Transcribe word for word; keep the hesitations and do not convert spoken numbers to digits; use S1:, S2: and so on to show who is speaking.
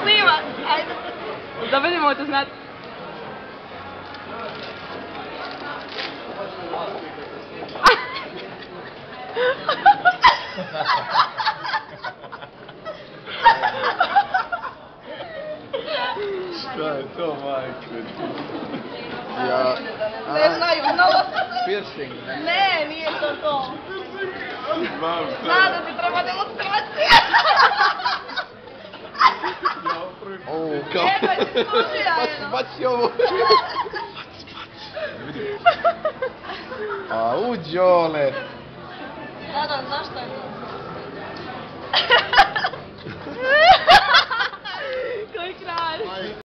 S1: snima, ajde. Da vidimo to znati.
S2: Šta je to, majke? Ja...
S1: Ne znaju, mnogo...
S2: Piercing, ne?
S1: Ne, nije to to.
S2: Znam, šta
S1: Zna
S2: je?
S1: da ti treba demonstracija.
S2: O, kao...
S1: Jebaj ti služi,
S2: Baci,
S1: ajde.
S2: baci ovo! Baci, baci! Vidim. Au, Đole!
S1: Da, da, znaš šta je to? Koji kralj?